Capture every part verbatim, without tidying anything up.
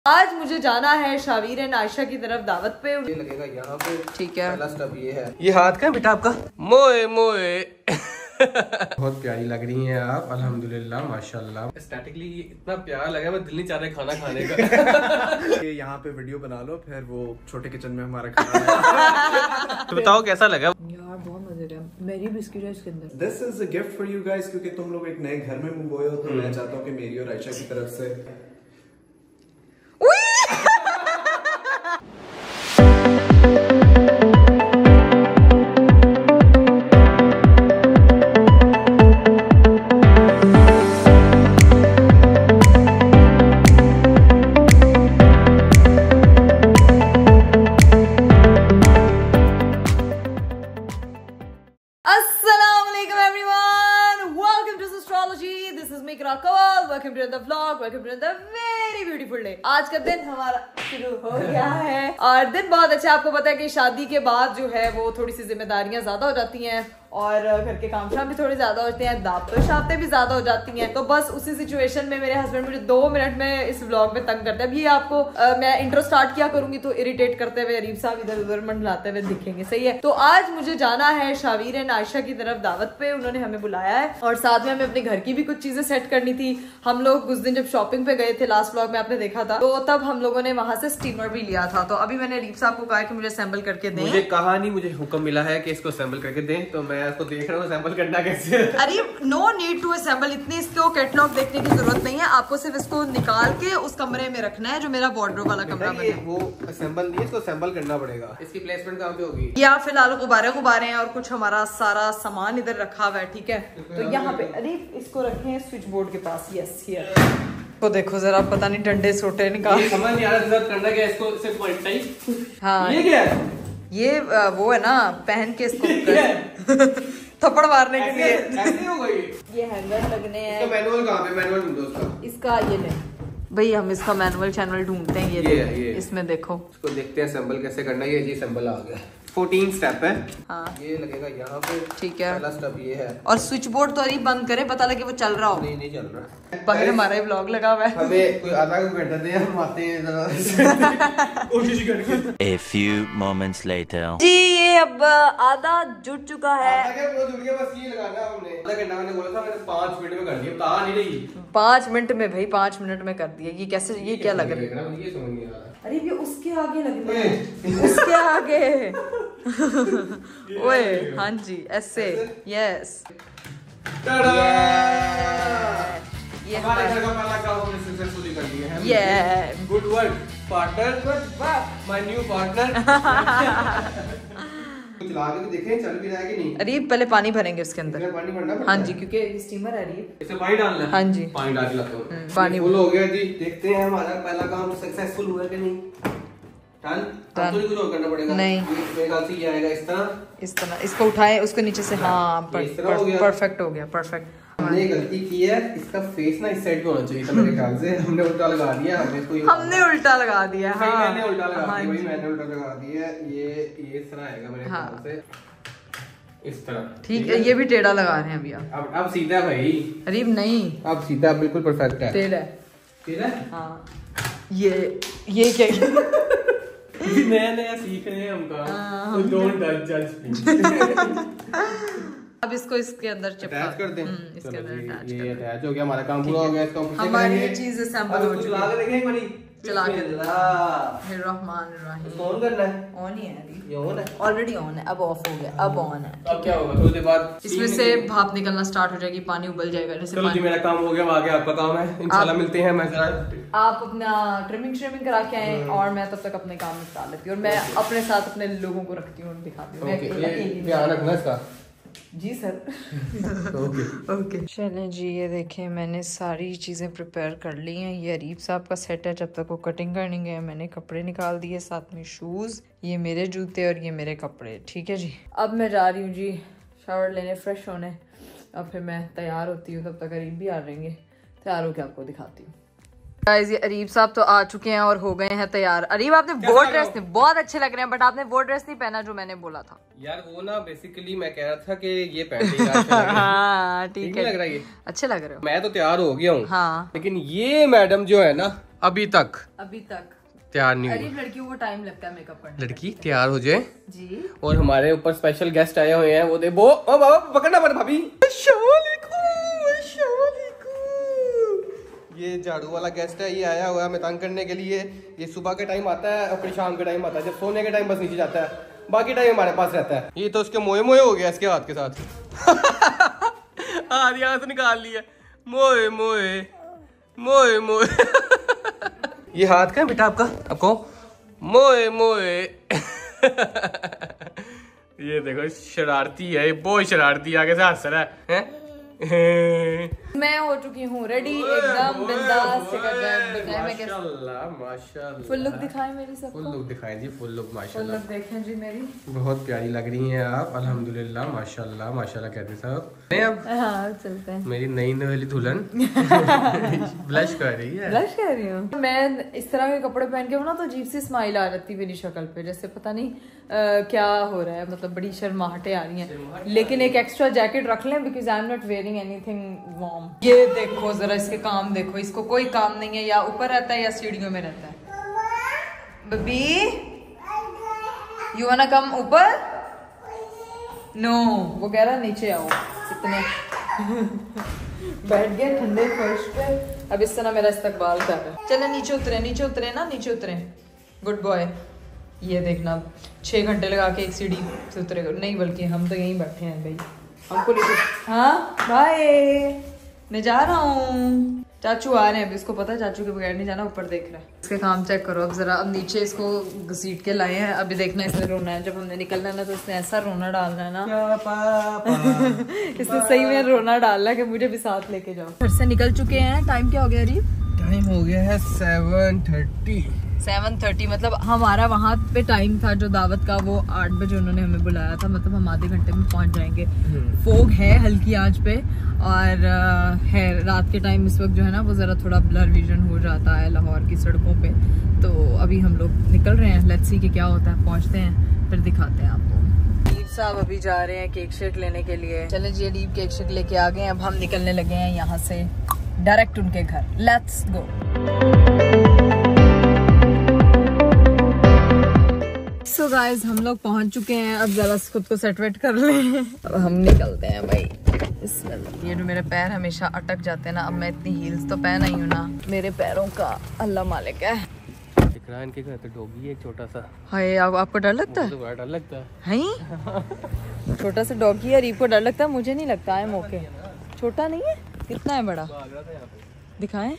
आज मुझे जाना है शावीर एंड आयशा की तरफ दावत पे। ये लगेगा यहाँ पे। ठीक है, पहला स्टेप ये है। ये हाथ का है बेटा आपका? मोए मोए बहुत प्यारी लग रही हैं आप, अल्हम्दुलिल्लाह माशाल्लाह। एस्थेटिकली इतना प्यारा लगा, मैं दिल नहीं चाह रहा खाना खाने का। ये यहाँ पे वीडियो बना लो, फिर वो छोटे किचन में हमारा खाना। तो बताओ कैसा लगा यार? बहुत मजेदार। मेरी बिस्किट है इसके अंदर। This is a gift for you guys, क्योंकि तुम लोग एक नए घर में मूव हुए हो, तो मैं चाहता हूँ कि मेरी और आयशा की तरफ से welcome to the vlog, welcome to the very beautiful day. आज का दिन हमारा शुरू हो गया है और दिन बहुत अच्छा। आपको पता है कि शादी के बाद जो है वो थोड़ी सी जिम्मेदारियां ज्यादा हो जाती हैं और घर के काम शाम भी थोड़े ज्यादा होते हैं, दावतें शावतें भी ज्यादा हो जाती हैं। तो बस उसी सिचुएशन में मेरे हस्बैंड मुझे दो मिनट में इस व्लॉग में तंग करते हैं। अब ये आपको आ, मैं इंट्रो स्टार्ट किया करूंगी तो इरिटेट करते हुए अरीब साहब इधर उधर मंडलाते हुए दिखेंगे, सही है। तो आज मुझे जाना है शावीर एंड आयशा की तरफ दावत पे, उन्होंने हमें बुलाया है और साथ में हमें अपने घर की भी कुछ चीजें सेट करनी थी। हम लोग उस दिन जब शॉपिंग पे गए थे, लास्ट व्लॉग में आपने देखा था, तो तब हम लोगों ने वहां से स्टीमर भी लिया था। तो अभी मैंने अरीब साहब को कहा कि मुझे असेंबल करके दें। मुझे कहा नहीं, मुझे हुक्म मिला है कि इसको असेंबल करके दें, तो मैं इसको देख रहा हूँ असेंबल करना कैसे। अरे नो नीड टू असेंबल, इतनी इसको कैटलॉग देखने की जरूरत नहीं है। आपको सिर्फ इसको निकाल के उस कमरे में रखना है जो मेरा वार्डरोब वाला कमरा है। वो असेंबल नहीं है, इसको असेंबल करना पड़ेगा। इसकी प्लेसमेंट कहाँ पे होगी? यहाँ फिलहाल गुब्बारे गुब्बारे हैं और कुछ हमारा सारा सामान इधर रखा हुआ है, ठीक है। तो यहाँ पे अरे इसको रखें स्विच बोर्ड के पास। Yes here. तो देखो जरा, पता नहीं डंडे सोटे निकाल, समझ नहीं आ रहा करना क्या इसको, सिर्फ पॉइंट टाइप। हाँ ये क्या है? ये वो है ना, पहन के इसको थप्पड़ मारने के लिए। ऐसे हो गई। ये हैंगर लगने हैं। इसका मैनुअल कहाँ पे? मैनुअल ढूंढो उसका। इसका ये ले भाई, हम इसका मैनुअल चैनल ढूंढते हैं। ये, ये, ये इसमें देखो, इसको देखते हैं असेंबल कैसे करना है। ये जी असेंबल आ गया। चौदह स्टेप है। हाँ ये लगेगा यहाँ पे। ठीक है, पहला स्टेप ये है। और स्विच बोर्ड तो अभी बंद करें, पता लगे वो चल रहा हो। नहीं नहीं चल रहा। बाहर हमारा ही ब्लॉग लगा हुआ है। हमें कोई आधा घंटा दे, हम आते हैं जरा कोशिश करके। A few moments later. जी ये अब आधा जुट चुका है। आधा वो जुड़ गया, बस ये लगाना हमने। आधा घंटा मैंने बोला था, मैंने पाँच मिनट में कर दिया। बता नहीं रही। पाँच मिनट में भाई, पाँच मिनट में कर दिया। ये कैसे, ये क्या लग रहा है? ये समझ नहीं आ रहा। अरे ये उसके आगे लगना है, उसके आगे। ओए हाँ जी, ऐसे। यस, ये हमारे घर का पहला काम हमने सक्सेसफुली कर लिया है। ये good work partner, good work my new partner. चला के भी देखें चल भी रहा है कि नहीं। अरे पहले पानी भरेंगे उसके अंदर। पानी भरना पड़ता हाँ है। जी, क्योंकि स्टीमर है। अरे इसे पानी डालना है। हाँ जी, पानी डाल के लाता हूँ। पानी फुल हो गया जी। देखते हैं हमारा पहला काम सक्सेसफुल हुआ कि नहीं। डन। अब तो कुछ और करना पड़ेगा। नहीं, मेरे ख्याल से ये आएगा इस तरह, इस तरह। इसको उठाए, उसके नीचे से। हाँ परफेक्ट हो गया, परफेक्ट। हमने गलती की है, इसका फेस ना इस साइड पे होना चाहिए था मेरे ख्याल से। हमने उल्टा लगा दिया। हमने इसको हमने उल्टा लगा दिया। हाँ मैंने उल्टा लगा हाँ दिया, मैंने उल्टा लगा दिया। ये ये इस तरह आएगा मेरे ख्याल से, इस तरह। ठीक है, ये भी टेढ़ा लगा रहे हैं अभी आप। अब अब सीधा है भाई। अरे नहीं, अब सीधा बिल्कुल परफेक्ट है। टेढ़ा टेढ़ा? हाँ। ये ये क्या नया नया सीख रहे हैं हमका। डोंट जज मी। अब इसको इसके अंदर चिपका अटैच कर दें। इसके अंदर अटैच ये अटैच हो गया, हमारा काम पूरा हो गया। इसका ऊपर से हमारी करेंगे। चीज असेंबल हो चुकी है। देखें एक बारी चला के अल्लाह। रहमान रहीम। ऑन करना है। ऑन ही है, ये ऑन है, ऑलरेडी ऑन है। अब ऑफ हो गया, अब ऑन है। अब क्या होगा? थोड़ी देर बाद इसमें से भाप निकलना स्टार्ट हो जाएगी, पानी उबल जाएगा जैसे। चलो जी, मेरा काम हो गया, आगे आपका काम है। इंशाल्लाह मिलते हैं। मैं जरा आप अपना ट्रिमिंग श्रिमिंग करा के आए और मैं तब तक अपने काम निपटा लेती हूँ और मैं अपने साथ अपने लोगों को रखती हूँ, दिखाती हूँ। ध्यान रखना इसका। जी सर। Okay okay. चलें जी, ये देखें मैंने सारी चीज़ें प्रिपेयर कर ली हैं। ये अरीब साहब का सेट है, जब तक वो कटिंग करने गए मैंने कपड़े निकाल दिए, साथ में शूज़, ये मेरे जूते और ये मेरे कपड़े। ठीक है जी, अब मैं जा रही हूँ जी शावर लेने, फ्रेश होने। अब फिर मैं तैयार होती हूँ, तब तक अरीब भी आ जाएंगे। तैयार होकर आपको दिखाती हूँ। गाइस ये अरीब साहब तो आ चुके हैं और हो गए हैं तैयार। अरीब आपने वो ड्रेस नहीं, बहुत अच्छे लग रहे हैं, बट आपने वो ड्रेस नहीं पहना जो मैंने बोला था यार। वो ना बेसिकली मैं कह रहा था कि ये पहन हाँ ठीक है, लग रहा है ये अच्छे लग रहे हो। मैं तो तैयार हो गया हूँ हाँ, लेकिन ये मैडम जो है ना अभी तक अभी तक तैयार नहीं हुई। अरीब लड़कियों को टाइम लगता है मेकअप करने। लड़की तैयार हो जाए जी। और हमारे ऊपर स्पेशल गेस्ट आए हुए हैं, वो दे वो ओ बाबा पकड़ना मत भाभी। अस्सलाम वालेकुम, अस्सलाम वालेकुम। ये झाड़ू वाला गेस्ट है, ये आया हुआ है हमें तंग करने के लिए। ये सुबह के टाइम आता है और फिर शाम के टाइम आता है, जब सोने के टाइम बस नीचे जाता है, बाकी टाइम हमारे पास रहता है। ये तो उसके मोए मोए हो गया इसके हाथ के साथ। हाथ यहाँ से निकाल लिया, मोए मोए मोए मोए। ये हाथ का है बेटा आपका, आपको मोए मोए। ये देखो शरारती है, बहुत शरारती, आगे से हंस रहा है, है? मैं हो चुकी हूँ रेडी, एकदम बिंदास। माशाल्लाह माशाल्लाह। फुल लुक दिखाएं मेरी सबको। फुल लुक दिखाएं जी, फुल लुक फुल माशाल्लाह। लुक देखें जी मेरी, बहुत प्यारी लग रही हैं आप, अल्हम्दुलिल्लाह माशाल्लाह माशाल्लाह कहते साहब। मैं अब हाँ चलते हैं। मेरी नई नवेली दुल्हन ब्लश कर रही है। ब्लश कर रही हूँ मैं। इस तरह के कपड़े पहन के हो ना तो अजीब सी स्माइल आ जाती है मेरी शक्ल पे, जैसे पता नहीं आ, क्या हो रहा है, मतलब बड़ी शर्माहटें आ रही हैं। लेकिन एक एक्स्ट्रा जैकेट रख लें because I am not wearing anything warm. ये देखो जरा इसके काम देखो, इसको कोई काम नहीं है, या ऊपर रहता है या सीढ़ियों में रहता है। बेबी यू वाना कम ऊपर? नो, वो कह रहा नीचे आओ। इतने बैठ गए ठंडे फर्श पे, अब इस तरह मेरा इस्तकबाल कर रहा है। चले नीचे उतरे, नीचे उतरे ना, नीचे उतरे, गुड बॉय। ये देखना छह घंटे लगा के एक सीढ़ी से उतरे, नहीं बल्कि हम तो यहीं बैठे हैं भाई, हमको लेके। हाँ बाय, मैं जा रहा हूँ। चाचू आ रहे हैं अभी, इसको पता है चाचू के बगैर नहीं जाना, ऊपर देख रहा है। इसके काम चेक करो अब जरा। अब नीचे इसको घसीट के लाए हैं, अभी देखना इसने रोना है। जब हमने निकलना है ना तो इसने ऐसा रोना डालना है ना। इसने सही में रोना डालना है कि मुझे भी साथ लेके जाओ। घर से निकल चुके हैं, टाइम क्या हो गया अरीब? टाइम हो गया है सेवन थर्टी। सेवन थर्टी मतलब हमारा वहाँ पे टाइम था जो दावत का, वो आठ बजे उन्होंने हमें बुलाया था, मतलब हम आधे घंटे में पहुँच जाएंगे। फोग है हल्की आंच पे और है रात के टाइम इस वक्त जो है ना वो ज़रा थोड़ा ब्लर विजन हो जाता है लाहौर की सड़कों पे। तो अभी हम लोग निकल रहे हैं, लेट्स सी कि क्या होता है, पहुँचते हैं फिर दिखाते हैं आपको। अरीब साहब अभी जा रहे हैं केक शेक लेने के लिए। चले जी, अरीब केक शेक लेके आ गए, अब हम निकलने लगे हैं यहाँ से डायरेक्ट उनके घर। Let's go. सो गाइस हम लोग पहुंच चुके हैं, अब जरा खुद को सेट वेट कर लें, अब हम निकलते हैं भाई। ये जो मेरे पैर हमेशा अटक जाते हैं ना, अब मैं इतनी हील्स तो पहन आई हूँ ना, मेरे पैरों का अल्लाह मालिक है। दिख रहा है इनके घर पे डॉगी है छोटा सा। हाय आप, आपको डर लगता है? तो बड़ा डर लगता है। हैं? छोटा सा डॉगी है, अरीब को डर लगता है, मुझे नहीं लगता है। मौके छोटा नहीं है, कितना है बड़ा, दिखाएं।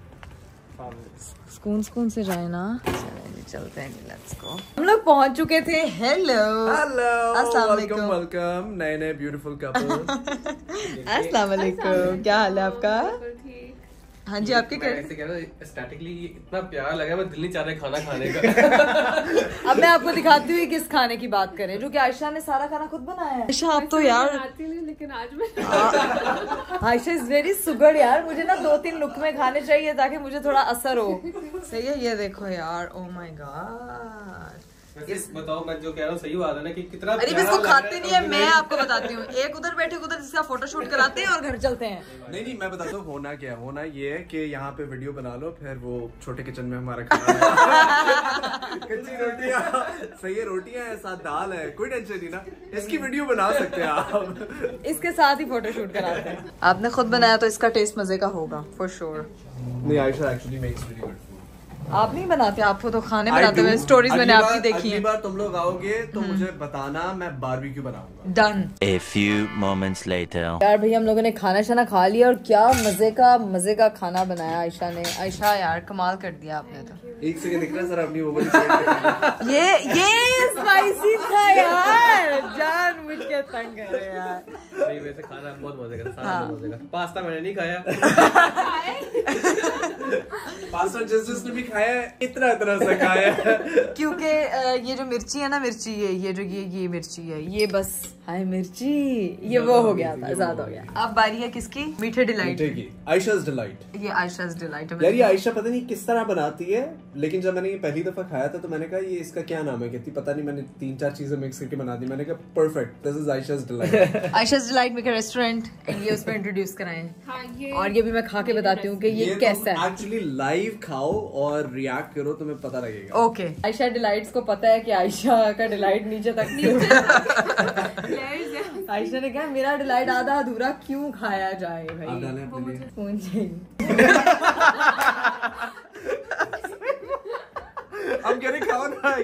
सुकून सुकून से जाए ना। चलते हैं, लेट्स गो। हम लोग पहुंच चुके थे। हेलो हेलो, अस्सलाम वेलकम वेलकम, नए नए ब्यूटीफुल कपल। अस्सलाम वालेकुम, क्या हाल है आपका? हाँ जी, आपके मैं ऐसे कह रहा हूँ, स्टैटिकली इतना प्यार लगा, मैं दिल नहीं चाह रहा खाना खाने का। अब मैं आपको दिखाती हूँ किस खाने की बात करें, जो कि आयशा ने सारा खाना खुद बनाया है। आयशा आप तो यार, लेकिन आज मैं आयशा इज वेरी सुगर यार, मुझे ना दो तीन लुक में खाने चाहिए ताकि मुझे थोड़ा असर हो। सही है, ये देखो यार, ओ माय गॉड। बताओ, मैं जो कह रहा हूँ सही बात है ना कि कितना। अरे इसको खाते नहीं है, मैं आपको बताती हूँ। एक उधर बैठे उधर इसका फोटोशूट कराते हैं और घर चलते हैं। नहीं नहीं, मैं बताता हूँ होना क्या। होना ये है कि यहाँ पे वीडियो बना लो, फिर वो छोटे किचन में हमारा खाना कच्ची रोटियाँ, सही है, रोटियाँ है, साथ दाल है, कोई टेंशन नहीं ना, इसकी वीडियो बना सकते हैं आप। इसके साथ ही फोटोशूट कराते हैं। आपने खुद बनाया तो इसका टेस्ट मजे का होगा फॉर श्योर। नहीं, Ayesha actually makes very good. आप नहीं बनाते, आपको तो खाने बनाते हुए स्टोरीज मैंने आपकी देखी अगली है। बार तुम लोग आओगे तो मुझे बताना, मैं बारबेक्यू बनाऊंगा। Done. A few moments later. यार भैया हम लोगों ने खाना शाना खा लिया और क्या मजे का मजे का खाना बनाया आयशा ने। आयशा यार कमाल कर दिया आपने तो। एक सेकंड दिख रहा है सर अपनी ओवर साइड। ये ये स्पाइसी था यार, जान मुझ के तंग कर रहे यार। नहीं, वैसे खाना बहुत मजे का, सारा मजे का। पास्ता मैंने नहीं खाया। पास्ता जिस जिसने भी खाया है, इतना इतना सा खाया है। क्योंकि ये जो मिर्ची है ना, मिर्ची ये ये जो ये ये मिर्ची है, ये बस हाय मिर्ची, ये वो हो गया था, ज्यादा हो गया। अब बारी है किसकी? मीठे डिलाइट की। आयशा's डिलाइट। ये आयशा's डिलाइट है यार, ये आयशा पता नहीं किस तरह बनाती है, लेकिन जब मैंने ये पहली दफा खाया था तो मैंने कहा ये इसका क्या नाम है, कहती पता नहीं, मैंने तीन चार चीजें मिक्स करके बना दी। मैंने कहा perfect, this is Ayesha's delight. Ayesha's delight में रेस्टोरेंट, ये उस पर इंट्रोड्यूस कराएं। हाँ, ये और ये भी मैं खा के बताती हूँ कि ये, ये कैसा है। एक्चुअली लाइव खाओ और रिएक्ट करो, तुम्हें पता लगेगा। ओके, आयशा डिलाइट्स को पता है कि आयशा का डिलाइट नीचे तक आयशा ने कहा मेरा डिलाइट आधा अधूरा क्यों खाया जाए भाई। फोन चाहिए। हम कह रहे खाओ ना,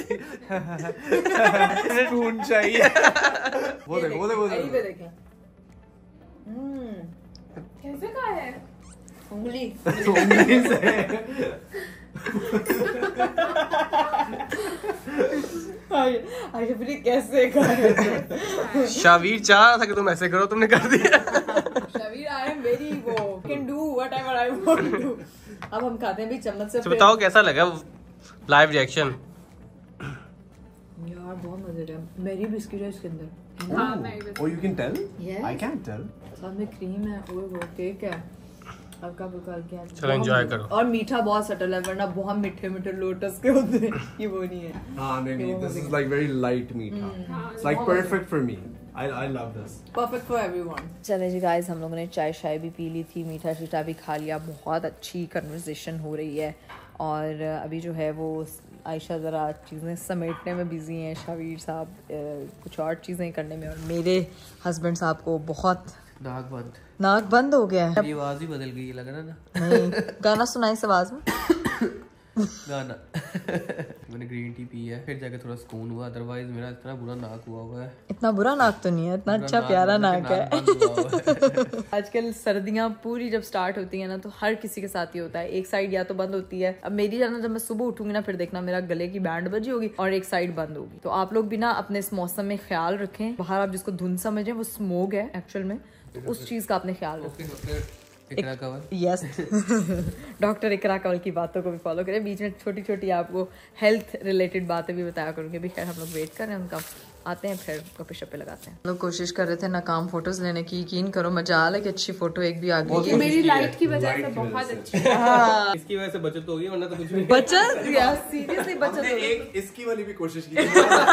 स्पून चाहिए। वो देखो वो देखो वो देखो कैसे का है? उंगली उंगली से। कैसे कर शावीर चाह रहा था कि तुम ऐसे करो, तुमने कर दिया। शावीर आई एम वेरी वो can do whatever I want to. अब हम खाते हैं भी चम्मच से। तो बताओ कैसा लगा लाइव रिएक्शन? यार बहुत मजेदार है। मेरी बिस्किट है इसके अंदर। हाँ, मैं भी। Oh, you can tell? Yes. I can't tell. साथ में क्रीम है, ओए वो केक है, हल्का फुल्का हल्का है। चलो एंजॉय करो। और मीठा बहुत सटल है, वरना बहुत मीठे मीठे लोटस के होते हैं, ये वो नहीं है। हाँ नहीं नहीं, this is like very light मीठा. It's like perfect for me. I I love this. Perfect for everyone. चले जी गाइस, हम लोगों ने चाय शाय भी पी ली थी, मीठा शीठा भी खा लिया, बहुत अच्छी कन्वर्सेशन हो रही है। और अभी जो है वो आयशा ज़रा चीज़ें समेटने में बिजी हैं, शावीर साहब कुछ और चीज़ें करने में, और मेरे हस्बैंड साहब को बहुत नाक बंद नाक बंद हो गया है। ये आवाज ही बदल गई, लग रहा है ना। नहीं, गाना सुनाई इस आवाज में। गाना मैंने ग्रीन टी पी है, फिर जाके थोड़ा सुकून हुआ, अदरवाइज मेरा इतना बुरा नाक हुआ हुआ है। इतना बुरा नाक तो नहीं है, इतना अच्छा प्यारा नाक है। आजकल सर्दियां पूरी जब स्टार्ट होती है ना, तो हर किसी के साथ ही होता है, एक साइड या तो बंद होती है। अब मेरी जाना, जब मैं सुबह उठूंगी ना, फिर देखना मेरा गले की बैंड बजी होगी और एक साइड बंद होगी। तो आप लोग भी ना अपने इस मौसम में ख्याल रखें। बाहर आप जिसको धुंध समझें, वो स्मोक है एक्चुअल में, तो उस चीज का आपने ख्याल रखें। इकरा कंवल, यस, डॉक्टर इकरा कंवल की बातों को भी फॉलो करें। बीच में छोटी छोटी आपको हेल्थ रिलेटेड बातें भी बताया करूंगी। भी खैर हम लोग वेट कर रहे हैं उनका, आते हैं फिर गप्पे शप्पे लगाते हैं। लोग कोशिश कर रहे थे नाकाम फोटोज लेने की, यकीन करो मजाल है कि अच्छी फोटो एक भी आ गई है। मेरी लाइट की वजह से बहुत अच्छी है। हाँ, इसकी वजह से बचत होगी, वरना तो कुछ भी बचत यार, सीरियसली बचत हमने होगी। एक इसकी वाली भी कोशिश की।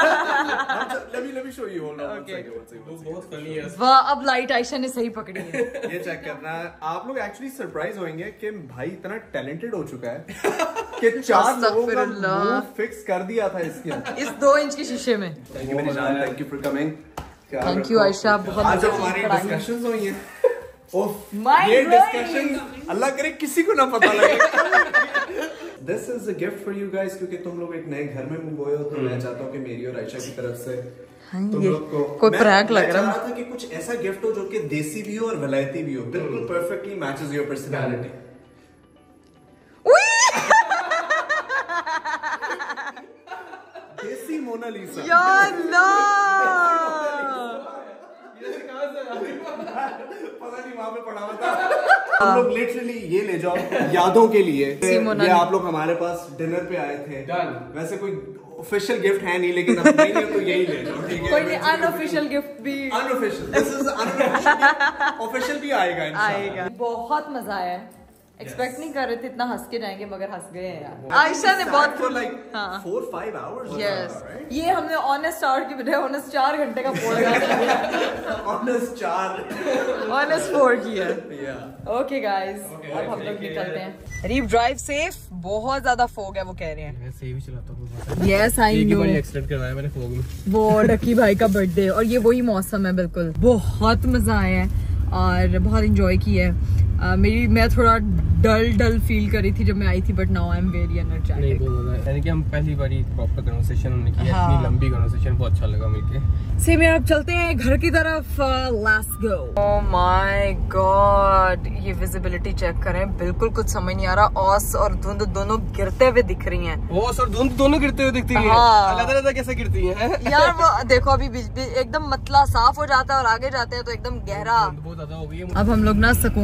Let me let me show you. Hold on. Okay. One second, one second, one second. बहुत फनी है। वाह, अब लाइट आयशा ने सही पकड़ी है। ये चेक करना, आप लोग एक्चुअली सरप्राइज होंगे कि भाई इतना टैलेंटेड हो चुका है कि चार लोगों का मुंह फिक्स कर दिया था इसके अंदर। इस दो इंच के शीशे में। थैंक यू मेरी जान, thank you for coming. Thank you Ayesha, बहुत आज मजे की हमारी पढ़ाई। डिस्कशंस हुई हैं। ओह, Mind ये blowing। डिस्कशन अल्लाह करे किसी को ना पता लगे। This is a gift for you guys, क्योंकि तुम लोग एक नए घर में मूव हुए हो, तो मैं चाहता हूँ कि मेरी और आयशा की तरफ से तुम ये लोग को कोई मैं- प्रैंक लग मैं रहा चाह रहा था कि कुछ ऐसा गिफ्ट हो जो कि देसी भी हो और वलायती भी हो, बिल्कुल परफेक्टली मैचेस योर पर्सनालिटी। देसी मोनालिसा। या अल्लाह, पता नहीं वहां पे पड़ा हुआ था। हम लोग लिटरली ये ले जाओ यादों के लिए। ये आप लोग हमारे पास डिनर पे आए थे। वैसे कोई ऑफिशियल गिफ्ट है नहीं, लेकिन अब नहीं है तो यही ले जाओ, ठीक है? कोई नहीं, अनऑफिशियल गिफ्ट भी unofficial, this is unofficial. Official भी आएगा इंशाल्लाह। आएगा। बहुत मजा आया, एक्सपेक्ट नहीं कर रहे थे इतना हंस के जाएंगे, मगर हंस गए हैं यार। आयशा ने बहुत for like हाँ। four five hours. Yes, right? ये हमने ऑनेस्ट आवर की बजाय ऑनेस्ट चार घंटे का फोर लगा Honest चार। ऑनेस्ट फोर की है। Yeah. ओके गाइस, अब हम लोग निकलते हैं। रीप ड्राइव सेफ, बहुत ज्यादा फोग है वो कह रहे हैं। मैं सही भी चलाता हूँ। यस आई नो, एक्सीडेंट करवाया मैंने फोग में। वो डकी भाई का बर्थडे, और ये वही मौसम है बिल्कुल। बहुत मजा आया है और बहुत इंजॉय किया है। Uh, मेरी मैं थोड़ा डल डल फील कर रही थी जब मैं आई थी, but now I am very नहीं, एनर्जेटिक। बहुत मजा आया। यानी कि हम पहली बार प्रॉपर कन्वर्सेशन हमने की है, हाँ। इतनी लंबी कन्वर्सेशन, बहुत अच्छा लगा मिलके। सेम यार, अब चलते हैं घर की तरफ। Let's go. Oh my God, ये विजिबिलिटी चेक करें, बिल्कुल कुछ समझ नहीं आ रहा। औस और धुंध दोनों गिरते हुए दिख रही हैं। ओस और धुंध दोनों गिरते हुए दिखती है। हाँ। अलग अलग कैसे गिरती है यार वो देखो, अभी बीच बीच एकदम मतला साफ हो जाता है और आगे जाते हैं तो एकदम गहरा। बहुत ज्यादा हो गई है। अब हम लोग ना सुकून से बस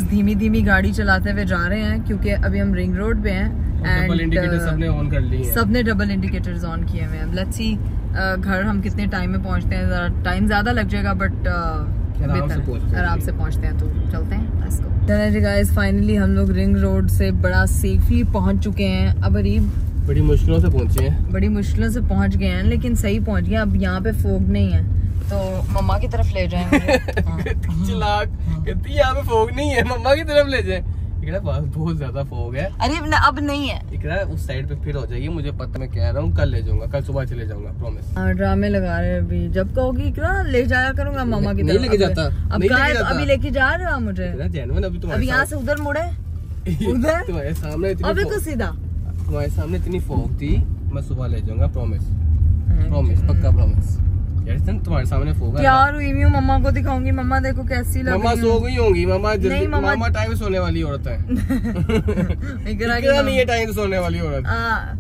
धीमी धीमी गाड़ी चलाते हुए जा रहे हैं क्योंकि अभी हम रिंग रोड पे हैं। डबल इंडिकेटर सबने ऑन कर लिए हैं। सबने डबल इंडिकेटर्स ऑन किए हुए हैं। लेट्स सी घर हम कितने टाइम में पहुंचते हैं। जरा टाइम ज्यादा लग जाएगा बट आराम से पहुंचते हैं। आराम से पहुंचते हैं तो चलते हैं। Let's go. चलिए जी गाइस, फाइनली हम लोग रिंग रोड से बड़ा सेफली पहुंच चुके हैं। अब अरीब बड़ी मुश्किलों से पहुंचे हैं। बड़ी मुश्किलों से पहुंच गए हैं लेकिन सही पहुंच गए। अब यहाँ पे फोग नहीं है तो मम्मा की तरफ ले जाएंगे। चिल्लाक कहती यहाँ पे फोग नहीं है, मम्मा की तरफ ले जाए। इकरा बहुत ज्यादा फोग है। अरे अब नहीं है। इकरा उस साइड पे फिर हो जाएगी, मुझे पता, मैं कह रहा हूँ कल ले जाऊंगा, कल सुबह चले जाऊंगा, प्रॉमिस। ड्रामे लगा रहे हैं अभी। जब कहोगी इकरा ले जाया करूंगा मम्मा की तरफ। नहीं लेके जाता। अब कहा है तो अभी लेके जा रहे हो मुझे। जेन्युइन अभी तुम्हारे अभी यहाँ से उधर मुड़े उधर तुम्हारे सामने इतनी अभी फो- को सीधा तुम्हारे सामने इतनी फोग थी, मैं सुबह ले जाऊंगा, प्रॉमिस प्रॉमिस पक्का प्रॉमिस। यार तुम्हारे सामने फोग है। यार हुई भी हूँ, मम्मा को दिखाऊंगी। मम्मा देखो कैसी लग मम्मा रही सो गई होंगी। मम्मा जल्दी, नहीं, मम्मा- मम्मा टाइम सोने वाली औरत है। इकरा इकरा नहीं है टाइम सोने वाली औरत। हाँ।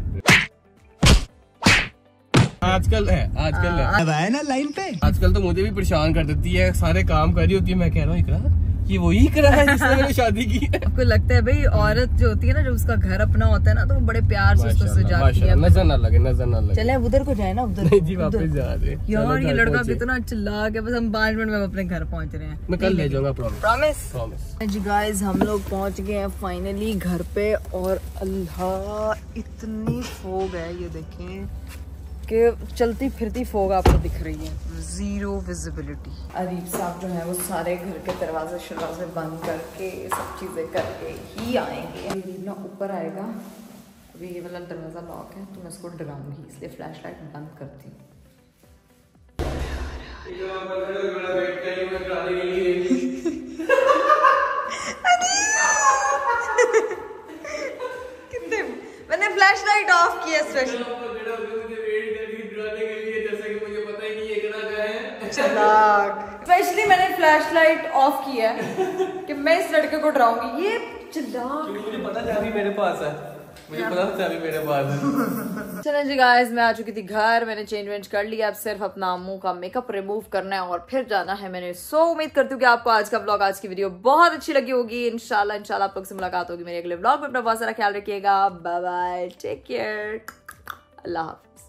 आजकल है आजकल है अब आए ना लाइन पे। आजकल तो मुझे भी परेशान कर देती है, सारे काम कर रही होती है। मैं कह रहा हूँ इकरा ये वही इकरा है जिसने मैंने शादी की है। आपको लगता है भाई औरत जो होती है ना, जब उसका घर अपना होता है ना, तो वो बड़े प्यार से उसको माशाल्लाह, सजाती है। माशाल्लाह, नजर ना लगे, नजर ना लगे। चले उधर को जाए ना, उधर नहीं जी, वापस उधर। जा रहे। यार चलो, ये घर लड़का पहुंचे। कितना चिल्ला के, बस हम पाँच मिनट में अपने घर पहुंच रहे हैं। मैं कल ले जाऊंगा, प्रॉमिस प्रॉमिस। प्रॉमिस। जी गाइस, हम लोग पहुंच गए हैं फाइनली घर पे। और अल्लाह इतनी फोग है, ये देखें कि चलती फिरती फोग आपको दिख रही है, जीरो विजिबिलिटी। अरीब साहब जो है वो सारे घर के दरवाजे शरवाजे बंद करके सब चीजें करके ही आएंगे। अरीब ना ऊपर आएगा, अभी ये वाला दरवाजा लॉक है तो मैं उसको डराऊंगी, इसलिए फ्लैश लाइट बंद करती हूँ। कितने मैंने फ्लैश लाइट ऑफ किया स्पेशली। स्पेशली मैंने फ्लैश लाइट ऑफ की है कि मैं इस लड़के को डराऊंगी। ये चिल्लाक, मुझे पता चाबी मेरे पास है, मुझे पता चाबी मेरे पास है। चलें जी गाइस, मैं आ चुकी थी घर, मैंने चेंज वेंज कर लिया। अब सिर्फ अपना मुंह का मेकअप रिमूव करना है और फिर जाना है मैंने। सो उम्मीद करती हूँ कि आपको आज का व्लॉग, आज की वीडियो बहुत अच्छी लगी होगी। इंशाल्लाह इंशाल्लाह आप लोग से मुलाकात होगी मेरे अगले व्लॉग में। अपना बहुत सारा ख्याल रखिएगा। बाय बाय, टेक केयर, अल्लाह हाफिज।